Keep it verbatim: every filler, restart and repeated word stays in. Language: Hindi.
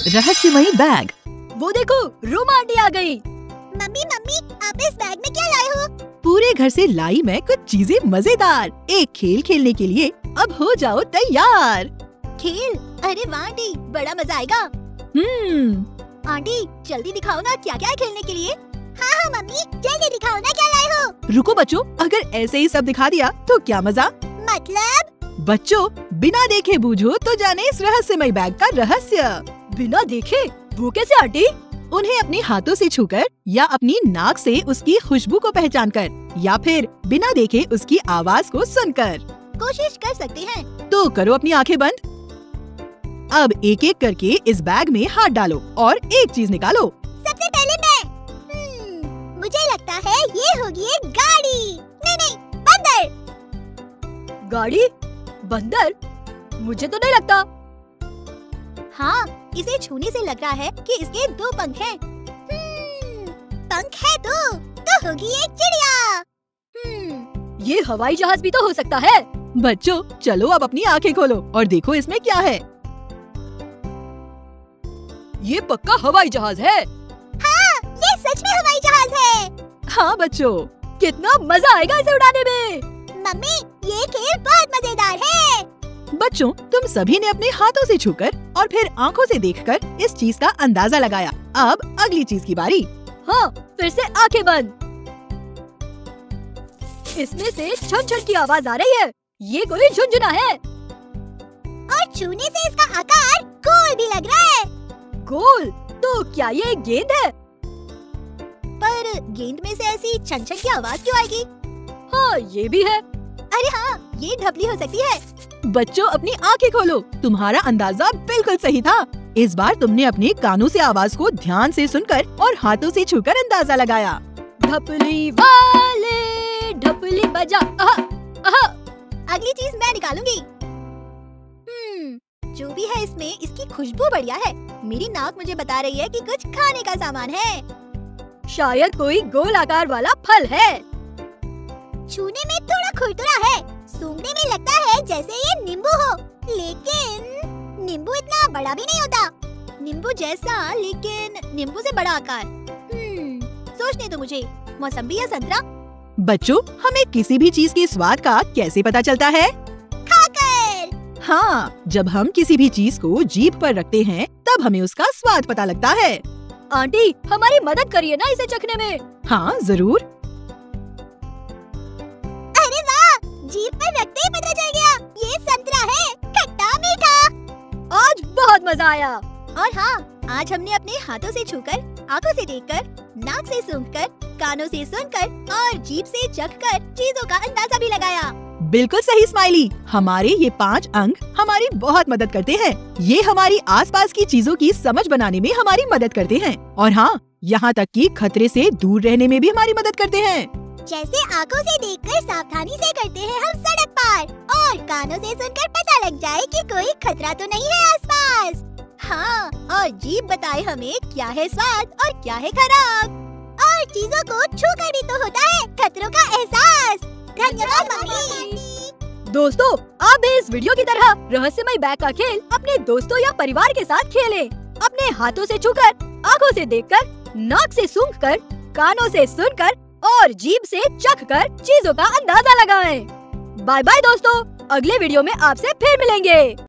रहस्यमयी बैग। वो देखो, रोमा आंटी आ गई। मम्मी मम्मी आप इस बैग में क्या लाए हो? पूरे घर से लाई मैं कुछ चीजें मजेदार। एक खेल खेलने के लिए अब हो जाओ तैयार। खेल? अरे वाह आंटी, बड़ा मजा आएगा। हम्म आंटी जल्दी दिखाओ ना क्या क्या है खेलने के लिए। हाँ हाँ मम्मी जल्दी दिखाओ ना क्या लाए हो। रुको बच्चों, अगर ऐसे ही सब दिखा दिया तो क्या मजा। मतलब? बच्चों बिना देखे बूझो तो जाने इस रहस्यमयी बैग का रहस्य। बिना देखे? वो कैसे आंटी? उन्हें अपने हाथों से छूकर या अपनी नाक से उसकी खुशबू को पहचानकर या फिर बिना देखे उसकी आवाज को सुनकर। कोशिश कर सकते हैं। तो करो अपनी आंखें बंद। अब एक एक करके इस बैग में हाथ डालो और एक चीज निकालो। सबसे पहले मैं। हम्म, मुझे लगता है ये होगी एक गाड़ी। नहीं नहीं, बंदर। गाड़ी? बंदर? मुझे तो नहीं लगता। हाँ, इसे छूने से लग रहा है कि इसके दो पंख हैं। हम्म, पंख है तो तो होगी एक चिड़िया। हम्म, ये हवाई जहाज भी तो हो सकता है। बच्चों चलो अब अपनी आंखें खोलो और देखो इसमें क्या है। ये पक्का हवाई जहाज है। हाँ, ये सच में हवाई जहाज है। हाँ बच्चों, कितना मजा आएगा इसे उड़ाने में। मम्मी ये खेल बहुत मजेदार है। बच्चों तुम सभी ने अपने हाथों से छूकर और फिर आंखों से देखकर इस चीज का अंदाजा लगाया। अब अगली चीज की बारी। हाँ, फिर से आंखें बंद। इसमें से छन छन की आवाज आ रही है। ये कोई झुनझुना है। और छूने से इसका आकार गोल भी लग रहा है। गोल? तो क्या ये एक गेंद है? पर गेंद में से ऐसी छन छन की आवाज क्यों आएगी? हाँ, ये भी है। अरे हाँ, ये ढपली हो सकती है। बच्चों अपनी आंखें खोलो, तुम्हारा अंदाजा बिल्कुल सही था। इस बार तुमने अपने कानों से आवाज को ध्यान से सुनकर और हाथों से छूकर अंदाजा लगाया। ढपली वाले ढपली बजा। आहा, आहा। अगली चीज मैं निकालूंगी। हम्म, जो भी है इसमें इसकी खुशबू बढ़िया है। मेरी नाक मुझे बता रही है कि कुछ खाने का सामान है। शायद कोई गोल आकार वाला फल है। छूने में थोड़ा खुरदुरा है। सूंघने में लगता है जैसे ये नींबू हो, लेकिन नींबू इतना बड़ा भी नहीं होता। नींबू जैसा लेकिन नींबू से बड़ा आकार। हम्म, सोचने दो मुझे। मौसम्बी या संतरा? बच्चों हमें किसी भी चीज के स्वाद का कैसे पता चलता है? खाकर। हाँ, जब हम किसी भी चीज को जीभ पर रखते हैं तब हमें उसका स्वाद पता लगता है। आंटी हमारी मदद करिए ना इसे चखने में। हाँ जरूर। अरे वाह, जीभ पर रखते ही पता चल गया। ये संतरा है, खट्टा मीठा। आज बहुत मजा आया। और हाँ, आज हमने अपने हाथों से छूकर, आंखों से देखकर, नाक से सूंघकर, कानों से सुनकर और जीभ से चखकर चीजों का अंदाजा भी लगाया। बिल्कुल सही स्माइली। हमारे ये पांच अंग हमारी बहुत मदद करते हैं। ये हमारी आसपास की चीजों की समझ बनाने में हमारी मदद करते हैं और हाँ, यहाँ तक कि खतरे से दूर रहने में भी हमारी मदद करते हैं। जैसे आंखों से देखकर सावधानी से करते हैं हम सड़क पार, और कानों से सुनकर पता लग जाए कि कोई खतरा तो नहीं है आसपास। हाँ, और जीभ बताए हमें क्या है स्वाद और क्या है खराब। और चीजों को छूकर भी तो होता है खतरों का एहसास। धन्यवाद मम्मी। दोस्तों आप भी इस वीडियो की तरह रहस्यमय बैग का खेल अपने दोस्तों या परिवार के साथ खेलें। अपने हाथों से छूकर, आंखों से देखकर, नाक से सूंघकर, कानों से सुनकर और जीभ से चखकर चीजों का अंदाजा लगाएं। बाय बाय दोस्तों, अगले वीडियो में आपसे फिर मिलेंगे।